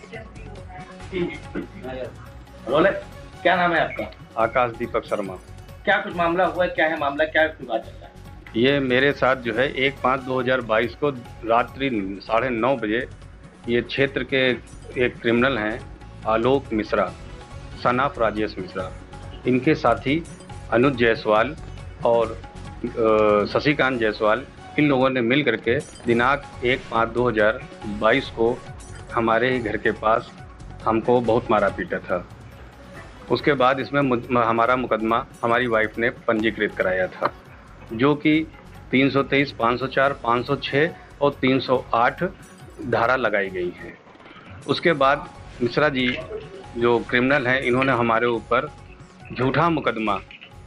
बोले, क्या नाम है आपका? आकाश दीपक शर्मा। क्या कुछ मामला हुआ है, क्या है मामला, क्या विवाद चल रहा है? ये मेरे साथ जो है 1/5/2022 को रात्रि 9:30 बजे ये क्षेत्र के एक क्रिमिनल हैं आलोक मिश्रा, सन ऑफ राजेश मिश्रा, इनके साथी अनुज जायसवाल और शशिकांत जायसवाल, इन लोगों ने मिल करके दिनांक 1/5/2022 को हमारे ही घर के पास हमको बहुत मारा पीटा था। उसके बाद इसमें हमारा मुकदमा हमारी वाइफ ने पंजीकृत कराया था, जो कि 323, 504, 506 और 308 धारा लगाई गई है। उसके बाद मिश्रा जी जो क्रिमिनल हैं, इन्होंने हमारे ऊपर झूठा मुकदमा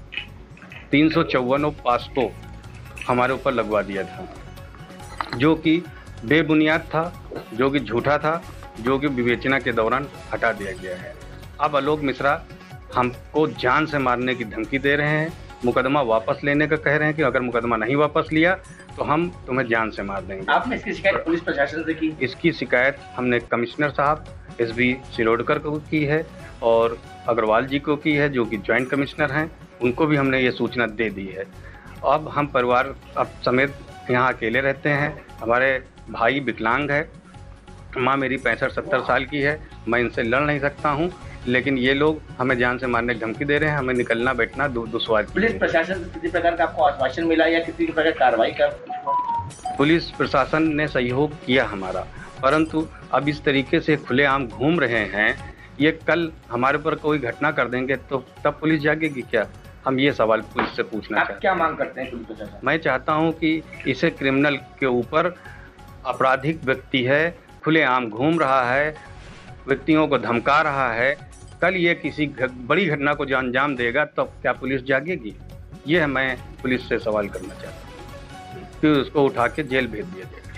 354 और पास्को हमारे ऊपर लगवा दिया था, जो कि बेबुनियाद था, जो कि झूठा था, जो कि विवेचना के दौरान हटा दिया गया है। अब आलोक मिश्रा हमको जान से मारने की धमकी दे रहे हैं, मुकदमा वापस लेने का कह रहे हैं कि अगर मुकदमा नहीं वापस लिया तो हम तुम्हें जान से मार देंगे। आपने इसकी शिकायत पुलिस प्रशासन से की? इसकी शिकायत हमने कमिश्नर साहब एसबी शिरोडकर को की है और अग्रवाल जी को की है, जो कि ज्वाइंट कमिश्नर हैं, उनको भी हमने ये सूचना दे दी है। अब हम परिवार अब समेत यहाँ अकेले रहते हैं। हमारे भाई विकलांग है, माँ मेरी 65-70 साल की है, मैं इनसे लड़ नहीं सकता हूँ, लेकिन ये लोग हमें जान से मारने की धमकी दे रहे हैं, हमें निकलना बैठना दुश्वार। पुलिस प्रशासन से किसी प्रकार का आपको आश्वासन मिला या किसी प्रकार कार्रवाई कर? पुलिस प्रशासन ने सहयोग किया हमारा, परंतु अब इस तरीके से खुलेआम घूम रहे हैं, ये कल हमारे ऊपर कोई घटना कर देंगे तो तब पुलिस जागेगी क्या? हम ये सवाल पुलिस से पूछना चाहते हैं। क्या मांग करते हैं पुलिस प्रशासन? मैं चाहता हूँ कि इसे क्रिमिनल के ऊपर आपराधिक व्यक्ति है, खुलेआम घूम रहा है, व्यक्तियों को धमका रहा है, कल ये किसी बड़ी घटना को जो अंजाम देगा तो क्या पुलिस जागेगी? ये मैं पुलिस से सवाल करना चाहता हूँ, फिर उसको उठा के जेल भेज दिया जाएगा।